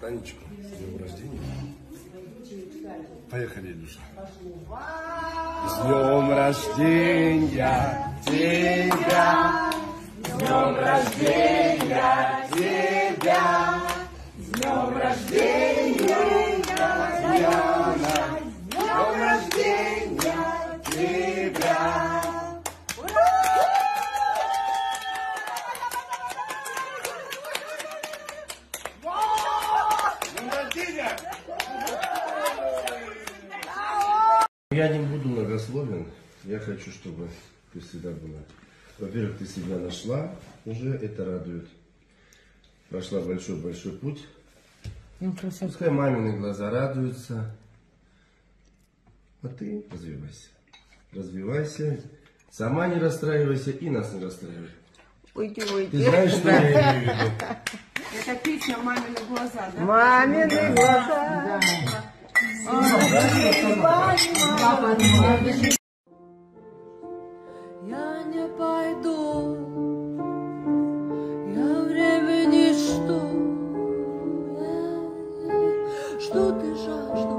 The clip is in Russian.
Танечку, с днем рождения. Поехали, Илюша. С днем рождения тебя! С днем рождения тебя! С днем рождения, Яна! С днем рождения тебя! Я не буду многословен. Я хочу, чтобы ты всегда была. Во-первых, ты себя нашла, уже это радует. Прошла большой-большой путь. Пускай мамины глаза радуются. А ты развивайся. Развивайся. Сама не расстраивайся и нас не расстраивай. Уйди. Ты знаешь, что я имею в виду? Это песня «Мамины глаза», да? Мамины глаза. Я не пойду, я времени жду, что ты жаждешь.